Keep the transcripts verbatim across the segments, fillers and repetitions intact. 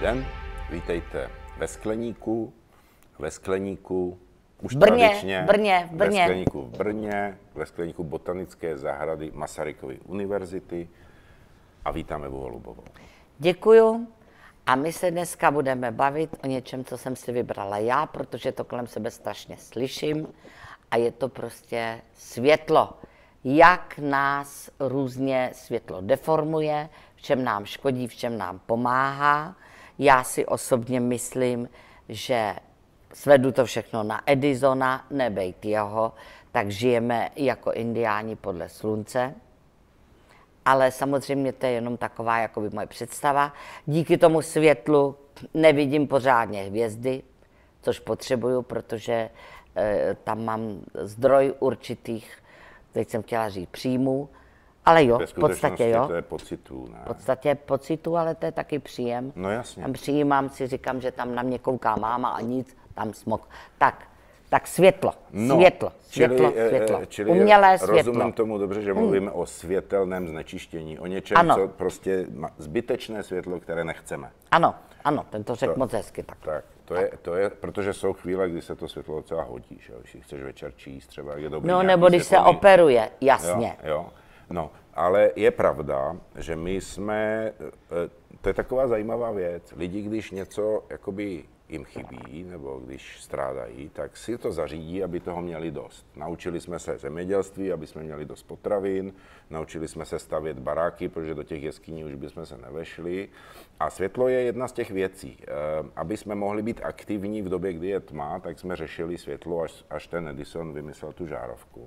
den, vítejte ve Skleníku, ve Skleníku, už Brně, tradičně, Brně, v Brně. ve Skleníku v Brně, ve Skleníku Botanické zahrady Masarykovy univerzity a vítáme Evu Holubovou. Děkuju a my se dneska budeme bavit o něčem, co jsem si vybrala já, protože to kolem sebe strašně slyším a je to prostě světlo. Jak nás různě světlo deformuje, v čem nám škodí, v čem nám pomáhá. Já si osobně myslím, že svedu to všechno na Edisona, nebejt jeho, tak žijeme jako indiáni podle slunce. Ale samozřejmě to je jenom taková jakoby moje představa. Díky tomu světlu nevidím pořádně hvězdy, což potřebuju, protože e, tam mám zdroj určitých, teď jsem chtěla říct příjmů, ale jo, v podstatě jo. To je pocitů, ne? V podstatě pocitů, ale to je taky příjem. No jasně. Tam přijímám si, říkám, že tam na mě kouká máma a nic, tam smok. Tak, tak světlo, no, světlo, světlo, čili, světlo. Čili Umělé světlo. Rozumím tomu dobře, že mluvíme hmm. o světelném znečištění, o něčem, ano. co prostě zbytečné světlo, které nechceme. Ano, ano, ten to řekl to, moc hezky. Tak, tak, to, tak. Je, to je, protože jsou chvíle, kdy se to světlo docela hodí, že? Když si chceš večer číst, třeba je dobrý. No, nebo když světlný... se operuje, jasně. Jo, jo. No, ale je pravda, že my jsme, to je taková zajímavá věc, lidi, když něco jakoby jim chybí, nebo když strádají, tak si to zařídí, aby toho měli dost. Naučili jsme se zemědělství, aby jsme měli dost potravin, naučili jsme se stavět baráky, protože do těch jeskyní už bychom se nevešli. A světlo je jedna z těch věcí. Aby jsme mohli být aktivní v době, kdy je tma, tak jsme řešili světlo, až, až ten Edison vymyslel tu žárovku.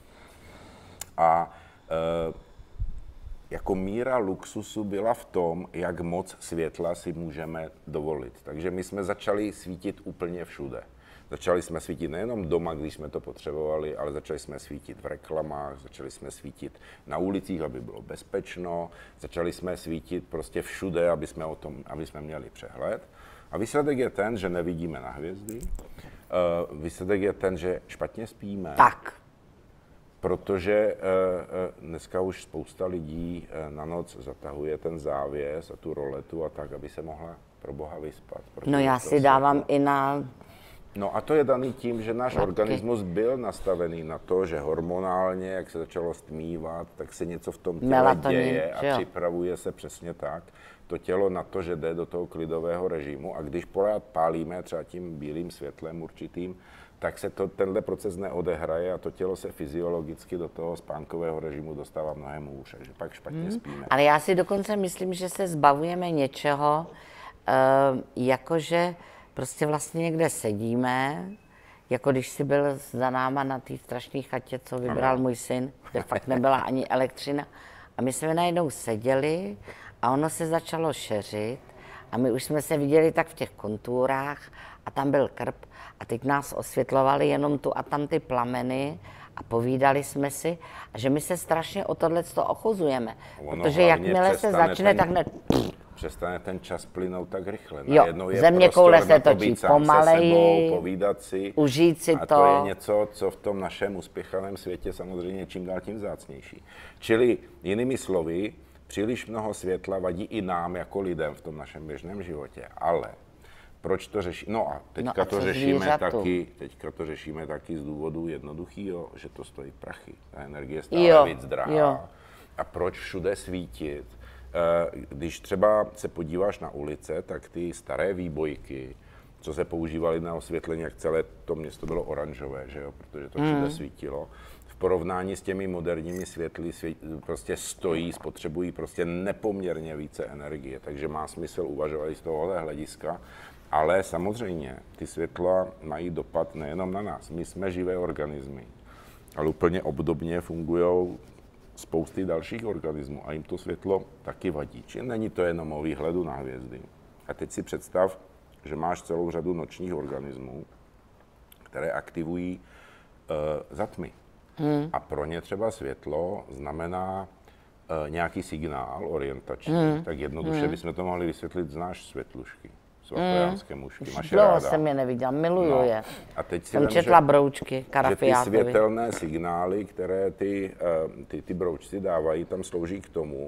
A e, jako míra luxusu byla v tom, jak moc světla si můžeme dovolit. Takže my jsme začali svítit úplně všude. Začali jsme svítit nejenom doma, když jsme to potřebovali, ale začali jsme svítit v reklamách, začali jsme svítit na ulicích, aby bylo bezpečno, začali jsme svítit prostě všude, aby jsme, o tom, aby jsme měli přehled. A výsledek je ten, že nevidíme na hvězdy, uh, výsledek je ten, že špatně spíme. Tak. Protože uh, dneska už spousta lidí uh, na noc zatahuje ten závěs a tu roletu a tak, aby se mohla pro boha vyspat. No já si dávám to... i na... No a to je daný tím, že náš Matky. organismus byl nastavený na to, že hormonálně, jak se začalo stmívat, tak se něco v tom těle Melatonin, děje a připravuje se přesně tak. To tělo na to, že jde do toho klidového režimu a když pořád pálíme třeba tím bílým světlem určitým, tak se to, tenhle proces neodehraje a to tělo se fyziologicky do toho spánkového režimu dostává mnohem hůř, že pak špatně hmm. spíme. Ale já si dokonce myslím, že se zbavujeme něčeho, uh, jakože prostě vlastně někde sedíme, jako když jsi byl za náma na té strašné chatě, co vybral můj syn, kde fakt nebyla ani elektřina. A my jsme najednou seděli a ono se začalo šeřit a my už jsme se viděli tak v těch konturách a tam byl krb a teď nás osvětlovali jenom tu a tam ty plameny a povídali jsme si, a že my se strašně o tohleto ochuzujeme, ono protože jakmile se začne, ten... tak ne... Přestane ten čas plynout tak rychle. Jo, země koule se točí pomaleji, se povídat si, užít si a to. to je něco, co v tom našem uspěchaném světě samozřejmě čím dál tím vzácnější. Čili jinými slovy, příliš mnoho světla vadí i nám jako lidem v tom našem běžném životě, ale proč to řešíme? No a teďka no a to řešíme zvířatu? taky, teďka to řešíme taky z důvodu jednoduchého, že to stojí prachy. Ta energie je stále jo, víc drahá. Jo. A proč všude svítit? Když třeba se podíváš na ulice, tak ty staré výbojky, co se používaly na osvětlení, jak celé to město bylo oranžové, že jo, protože to všude mm. svítilo. V porovnání s těmi moderními světly svět, prostě stojí, spotřebují prostě nepoměrně více energie, takže má smysl uvažovat i z tohohle hlediska. Ale samozřejmě ty světla mají dopad nejenom na nás. My jsme živé organismy, ale úplně obdobně fungují spousty dalších organismů a jim to světlo taky vadí. Či není to jenom o výhledu na hvězdy. A teď si představ, že máš celou řadu nočních organismů, které aktivují e, za tmy. Hmm. A pro ně třeba světlo znamená e, nějaký signál orientační. Hmm. Tak jednoduše hmm. bychom to mohli vysvětlit z náš světlušky. Svatojánské mušky. Máš je ráda? Jsem je neviděla, miluju no. je. A teď si jsem vem, četla že, broučky Karafiátovi. Že ty světelné signály, které ty, ty, ty broučci dávají, tam slouží k tomu,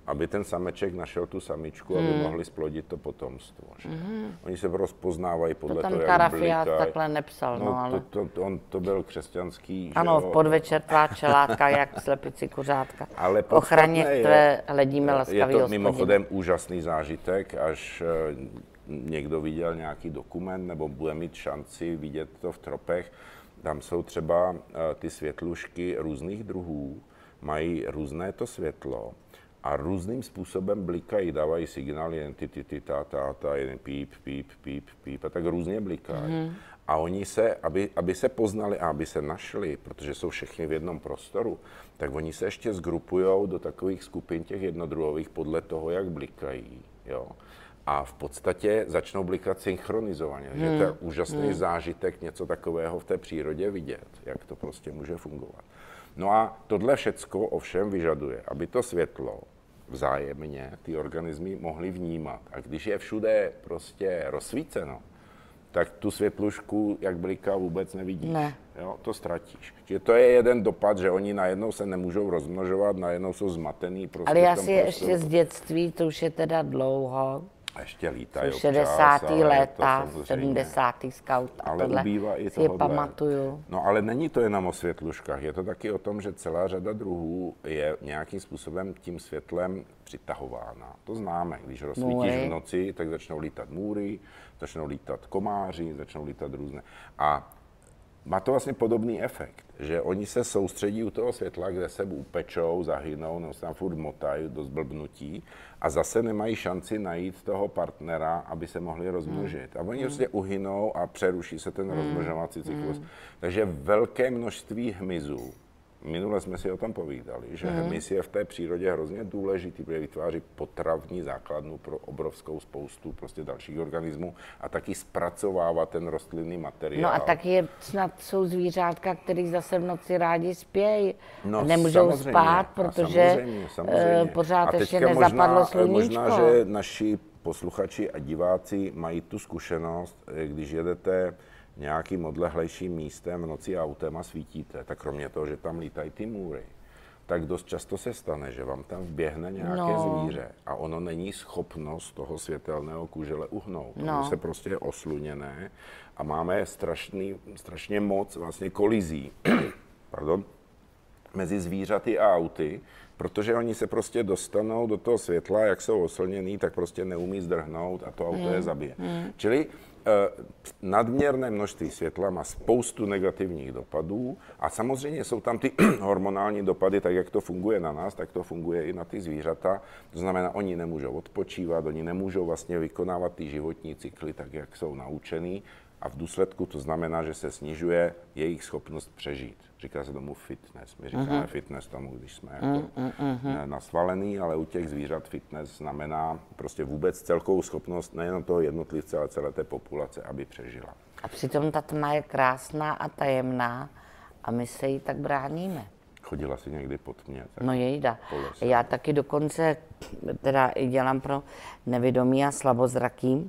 aby ten sameček našel tu samičku, aby Hmm. mohli splodit to potomstvo. Že? Oni se rozpoznávají podle To tam toho, jak Karafiát blikají. takhle nepsal, no, No, ale... to, to, on to byl křesťanský, že Ano, jo? v podvečer tvá čelátka, jak slepici kuřátka. Ale K ochraně podstatné je- tvé hledíme Je laskavý to hospodin. mimochodem úžasný zážitek, až eh, někdo viděl nějaký dokument, nebo bude mít šanci vidět to v tropech. Tam jsou třeba eh, ty světlušky různých druhů, mají různé to světlo a různým způsobem blikají, dávají signál, jen ty, ty, ty, ta, ta, ta, jeden píp, píp, píp, píp a tak různě blikají. Mm. A oni se, aby, aby se poznali a aby se našli, protože jsou všichni v jednom prostoru, tak oni se ještě zgrupujou do takových skupin těch jednodruhových podle toho, jak blikají. Jo? A v podstatě začnou blikat synchronizovaně. Hmm. Že to je úžasný hmm. zážitek něco takového v té přírodě vidět, jak to prostě může fungovat. No a tohle všecko ovšem vyžaduje, aby to světlo vzájemně ty organismy mohly vnímat. A když je všude prostě rozsvíceno, tak tu světlušku, jak bliká, vůbec nevidíš. Ne. Jo, to ztratíš. Čiže to je jeden dopad, že oni najednou se nemůžou rozmnožovat, najednou jsou zmatený. Prostě Ale já v tom si prostoru. ještě z dětství, to už je teda dlouho, A ještě lítají občas, šedesátá ale je to léta, samozřejmě- sedmdesátá scout a Ale tohle ubývá i si tohodle. pamatuju. No ale není to jenom o světluškách, je to taky o tom, že celá řada druhů je nějakým způsobem tím světlem přitahována. To známe, když rozsvítíš Můry. v noci, tak začnou lítat můry, začnou lítat komáři, začnou lítat různé. A má to vlastně podobný efekt, že oni se soustředí u toho světla, kde se upečou, zahynou, nebo se tam furt motají do zblbnutí a zase nemají šanci najít toho partnera, aby se mohli rozmnožit. A oni prostě uhynou a přeruší se ten rozmnožovací cyklus. Takže velké množství hmyzů, minule jsme si o tom povídali, že hmyz je v té přírodě hrozně důležitý, protože vytváří potravní základnu pro obrovskou spoustu prostě dalších organismů a taky zpracovává ten rostlinný materiál. No a taky je, snad jsou zvířátka, který zase v noci rádi spějí. No, a nemůžou samozřejmě, spát, a protože samozřejmě, samozřejmě. eh, pořád a ještě teďka nezapadlo možná, sluníčko. Možná, že naši posluchači a diváci mají tu zkušenost, když jedete nějakým odlehlejším místem v noci autem a svítíte, tak kromě toho, že tam lítají ty můry, tak dost často se stane, že vám tam vběhne nějaké No. zvíře a ono není schopnost toho světelného kužele uhnout. No. Ono se prostě je osluněné a máme strašný, strašně moc vlastně kolizí pardon, mezi zvířaty a auty, protože oni se prostě dostanou do toho světla, jak jsou oslněný, tak prostě neumí zdrhnout a to auto Hmm. je zabije. Čili eh, nadměrné množství světla má spoustu negativních dopadů a samozřejmě jsou tam ty hormonální dopady, tak jak to funguje na nás, tak to funguje i na ty zvířata. To znamená, oni nemůžou odpočívat, oni nemůžou vlastně vykonávat ty životní cykly tak, jak jsou naučený a v důsledku to znamená, že se snižuje jejich schopnost přežít. Říká se tomu fitness. My říkáme uh-huh. fitness tomu, když jsme jako uh-huh. nasvalený, ale u těch zvířat fitness znamená prostě vůbec celkovou schopnost nejen toho jednotlivce, ale celé té populace, aby přežila. A přitom ta tma je krásná a tajemná a my se jí tak bráníme. Chodila si někdy po tmě? Tak No jejda. po lese. Já taky dokonce teda i dělám pro nevědomí a slabozraký.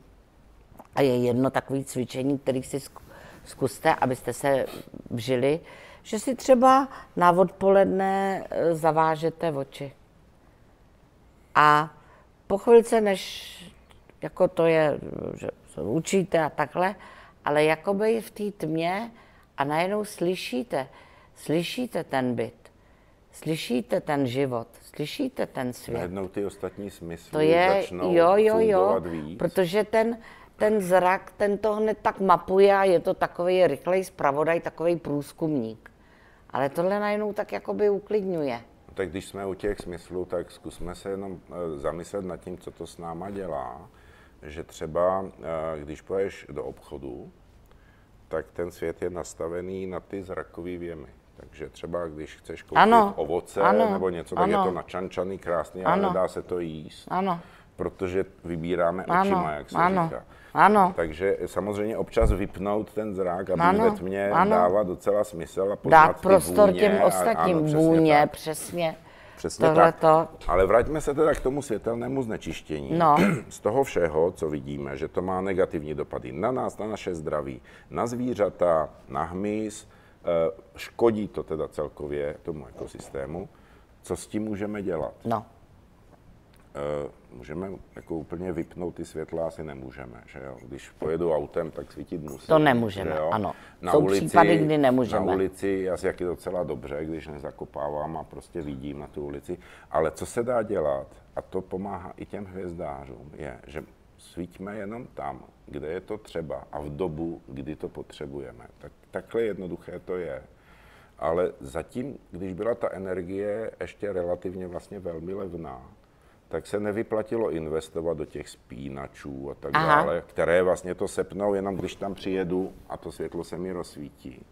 A je jedno takové cvičení, které si zku- zkuste, abyste se vžili, že si třeba na odpoledne eh, zavážete oči. A po chvilce, než jako to je, že se učíte a takhle, ale jakoby v té tmě a najednou slyšíte, slyšíte ten byt, slyšíte ten život, slyšíte ten svět. Najednou ty ostatní smysly To je, začnou jo, jo, jo, fungovat víc. protože ten, ten zrak, ten to hned tak mapuje a je to takový rychlej zpravodaj, takový průzkumník. Ale tohle najednou tak jakoby uklidňuje. Tak když jsme u těch smyslů, tak zkusme se jenom eh, zamyslet nad tím, co to s náma dělá. Že třeba, eh, když půjdeš do obchodu, tak ten svět je nastavený na ty zrakové věmy. Takže třeba, když chceš koupit Ano, ovoce ano, nebo něco, tak ano. je to načančaný, krásný, ale Ano. nedá se to jíst. Ano, Protože vybíráme Ano, očima, jak se ano, říká. ano. Takže samozřejmě občas vypnout ten zrak, aby Ano, ve tmě ano. dává docela smysl a poznat dát ty prostor vůně těm a- ostatním, ano, přesně vůně, tak. přesně. Přesně Tohle tak. to. Ale vraťme se teda k tomu světelnému znečištění. No. Z toho všeho, co vidíme, že to má negativní dopady na nás, na naše zdraví, na zvířata, na hmyz, eh, škodí to teda celkově tomu ekosystému. Co s tím můžeme dělat? No, můžeme jako úplně vypnout ty světla, asi nemůžeme, že jo? Když pojedu autem, tak svítit musí. To nemůžeme, ano. Na Jsou ulici, případy, kdy nemůžeme. Na ulici asi jak je docela dobře, když nezakopávám a prostě vidím na tu ulici. Ale co se dá dělat, a to pomáhá i těm hvězdářům, je, že svítíme jenom tam, kde je to třeba a v dobu, kdy to potřebujeme. Tak, takhle jednoduché to je. Ale zatím, když byla ta energie ještě relativně vlastně velmi levná, tak se nevyplatilo investovat do těch spínačů a tak Aha. dále, které vlastně to sepnou, jenom když tam přijedu a to světlo se mi rozsvítí.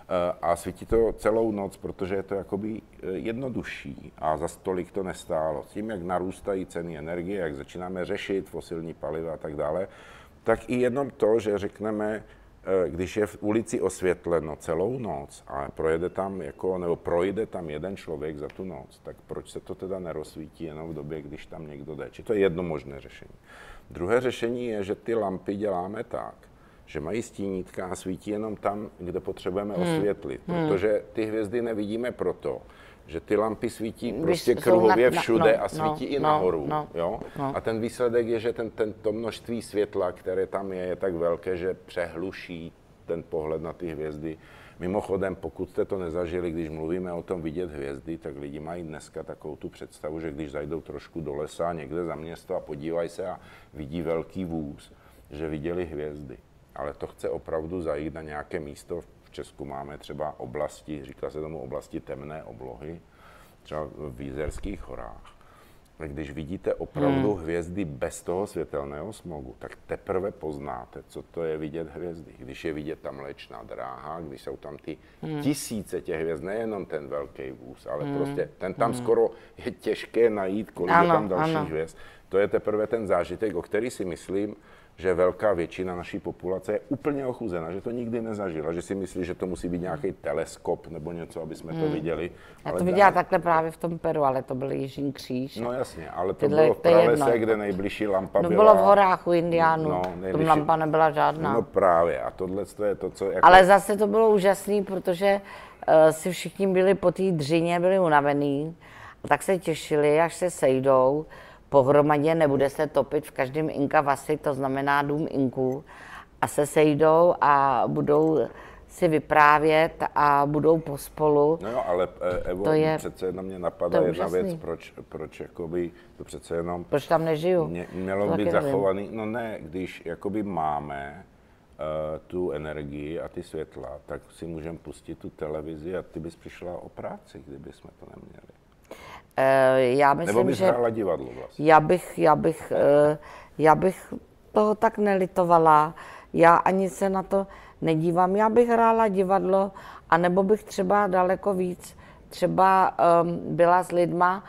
A svítí to celou noc, protože je to jakoby jednodušší a za tolik to nestálo. Tím, jak narůstají ceny energie, jak začínáme řešit fosilní paliva a tak dále, tak i jenom to, že řekneme, když je v ulici osvětleno celou noc a projede tam jako, nebo projde tam jeden člověk za tu noc, tak proč se to teda nerozsvítí jenom v době, když tam někdo jde? Či to je jedno možné řešení. Druhé řešení je, že ty lampy děláme tak, že mají stínítka a svítí jenom tam, kde potřebujeme hmm. osvětlit, hmm. protože ty hvězdy nevidíme proto, že ty lampy svítí prostě kruhově všude no, a svítí no, i nahoru. No, jo? No. A ten výsledek je, že ten, ten, to množství světla, které tam je, je tak velké, že přehluší ten pohled na ty hvězdy. Mimochodem, pokud jste to nezažili, když mluvíme o tom vidět hvězdy, tak lidi mají dneska takovou tu představu, že když zajdou trošku do lesa, někde za město a podívají se a vidí velký vůz, že viděli hvězdy. Ale to chce opravdu zajít na nějaké místo. V Česku máme třeba oblasti, říká se tomu oblasti temné oblohy, třeba v Jizerských horách. Když vidíte opravdu hmm. hvězdy bez toho světelného smogu, tak teprve poznáte, co to je vidět hvězdy. Když je vidět ta Mléčná dráha, když jsou tam ty hmm. tisíce těch hvězd, nejenom ten velký vůz, ale hmm. prostě ten tam hmm. skoro je těžké najít, kolik ano, je tam dalších ano. hvězd. To je teprve ten zážitek, o který si myslím, že velká většina naší populace je úplně ochuzena, že to nikdy nezažila, že si myslí, že to musí být nějaký teleskop nebo něco, aby jsme hmm. to viděli. Já to viděla dá... takhle právě v tom Peru, ale to byl Jižní kříž. No jasně, ale to Tyhle, bylo v pralese, kde nejbližší lampa no, byla... No bylo v horách u Indiánů, no, nejbližší... tam lampa nebyla žádná. No právě, a tohle je to, co... Jako... Ale zase to bylo úžasné, protože uh, si všichni byli po té dřině, byli unavený, a tak se těšili, až se sejdou. Pohromadě nebude se topit v každém Inka vasi, to znamená dům Inků, a se sejdou a budou si vyprávět a budou pospolu. No jo, ale Evo, to je, přece jenom mě napadá jedna úžasný. věc, proč, proč jakoby, to přece jenom... Proč tam nežiju? Mě, mělo to být zachovaný, nevím. No ne, když jakoby máme uh, tu energii a ty světla, tak si můžeme pustit tu televizi a ty bys přišla o práci, kdyby jsme to neměli. Já myslím, Nebo bys že hrála divadlo vlastně. Já bych, já, bych, já bych toho tak nelitovala, já ani se na to nedívám, já bych hrála divadlo, anebo bych třeba daleko víc třeba um, byla s lidma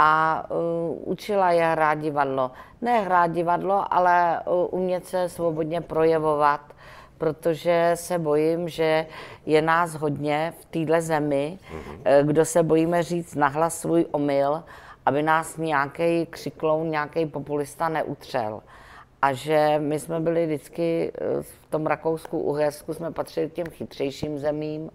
a uh, učila je hrát divadlo. Ne hrát divadlo, ale uh, umět se svobodně projevovat, protože se bojím, že je nás hodně v téhle zemi, mm-hmm. kdo se bojíme říct nahlas svůj omyl, aby nás nějaký křikloun, nějaký populista neutřel. A že my jsme byli vždycky v tom Rakousku, Uhersku, jsme patřili k těm chytřejším zemím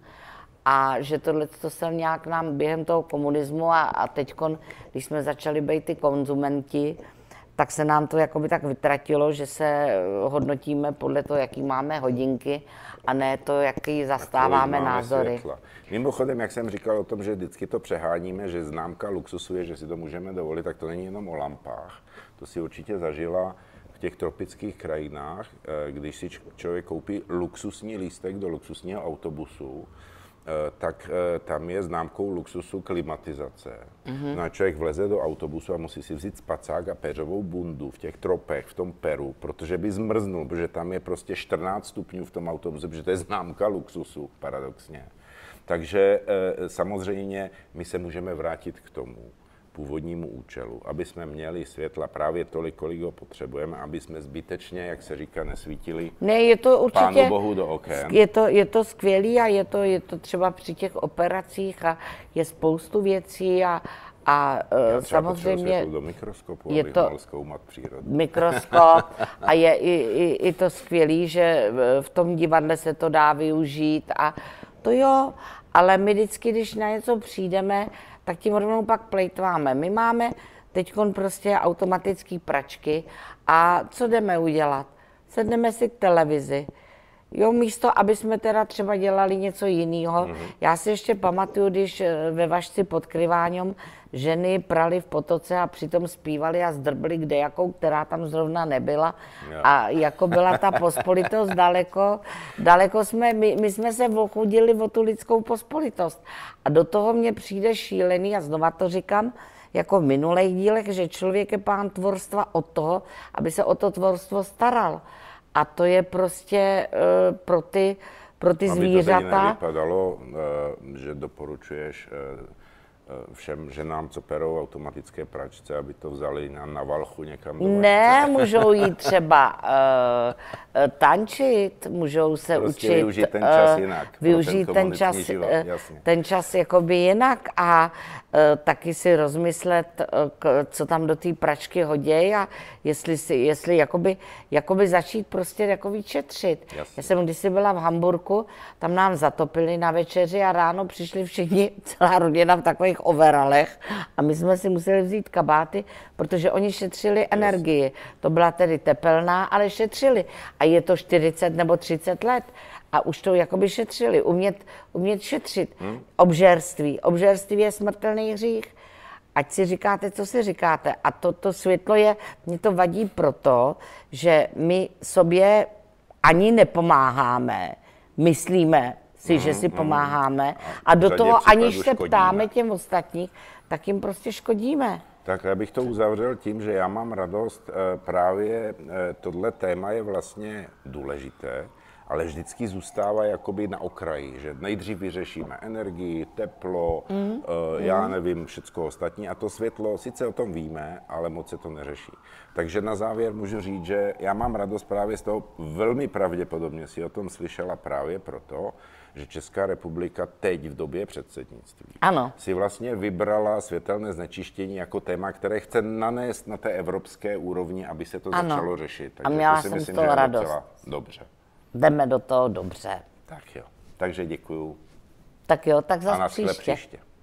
a že tohle to se nějak nám během toho komunismu a, a teďkon, když jsme začali být ty konzumenti, tak se nám to jakoby tak vytratilo, že se hodnotíme podle toho, jaký máme hodinky a ne to, jaký zastáváme názory. Světla. Mimochodem, jak jsem říkal o tom, že vždycky to přeháníme, že známka luxusu je, že si to můžeme dovolit, tak to není jenom o lampách. To si určitě zažila v těch tropických krajinách, když si člověk koupí luxusní lístek do luxusního autobusu, tak tam je známkou luxusu klimatizace. Mm-hmm. No a člověk vleze do autobusu a musí si vzít spacák a péřovou bundu v těch tropech, v tom Peru, protože by zmrznul, protože tam je prostě čtrnáct stupňů v tom autobuse, protože to je známka luxusu, paradoxně. Takže samozřejmě my se můžeme vrátit k tomu původnímu účelu, aby jsme měli světla právě tolik, kolik ho potřebujeme, aby jsme zbytečně, jak se říká, nesvítili ne, je to určitě, Pánu Bohu do okén. Je to, je to skvělý a je to, je to třeba při těch operacích a je spoustu věcí a, a Já samozřejmě do mikroskopu, je abych to mohl zkoumat přírodu. Mikroskop a je i, i, i to skvělý, že v tom divadle se to dá využít a to jo, ale my vždycky, když na něco přijdeme, tak tím rovnou pak plejtváme. My máme teďkon prostě automatický pračky a co jdeme udělat? Sedneme si k televizi. Jo, místo, aby jsme teda třeba dělali něco jiného. Mm-hmm. Já si ještě pamatuju, když ve Vašci pod Kryváňom ženy prali v potoce a přitom zpívali a zdrbli kdejakou, která tam zrovna nebyla. Yeah. A jako byla ta pospolitost daleko, daleko jsme, my, my jsme se ochudili o tu lidskou pospolitost. A do toho mně přijde šílený, a znova to říkám, jako v minulých dílech, že člověk je pán tvorstva od toho, aby se o to tvorstvo staral. A to je prostě uh, pro ty, pro ty aby zvířata. Aby to tedy nevypadalo, uh, že doporučuješ uh, všem ženám, co perou automatické pračce, aby to vzali na, na valchu někam do Ne, můžou jít třeba uh, tančit, můžou se prostě učit. využít ten čas jinak. Využít ten, ten čas, život, jasně. ten čas jakoby jinak a uh, taky si rozmyslet, uh, k, co tam do té pračky hodí a jestli, si, jestli jakoby, jakoby začít prostě jakoby šetřit. Jasně. Já jsem kdysi byla v Hamburku, tam nám zatopili na večeři a ráno přišli všichni, celá rodina v takových overalech a my jsme si museli vzít kabáty, protože oni šetřili energii. To byla tedy tepelná, ale šetřili. A je to čtyřicet nebo třicet let a už to jakoby šetřili. Umět, umět šetřit. Hmm. Obžerství. Obžerství je smrtelný hřích. Ať si říkáte, co si říkáte. A to, to světlo je, mě to vadí proto, že my sobě ani nepomáháme. Myslíme si, že si pomáháme a do toho, aniž se ptáme těm ostatních, tak jim prostě škodíme. Tak já bych to uzavřel tím, že já mám radost, právě tohle téma je vlastně důležité, ale vždycky zůstává jakoby na okraji, že nejdřív vyřešíme energii, teplo, mm. já nevím, všecko ostatní a to světlo, sice o tom víme, ale moc se to neřeší. Takže na závěr můžu říct, že já mám radost právě z toho, velmi pravděpodobně si o tom slyšela právě proto, že Česká republika teď v době předsednictví ano. si vlastně vybrala světelné znečištění jako téma, které chce nanést na té evropské úrovni, aby se to ano. začalo řešit. Takže a měla to si jsem myslím, z toho že radost. Dobře. Jdeme do toho dobře. Tak jo. Takže děkuju. Tak jo, tak zase příště. příště.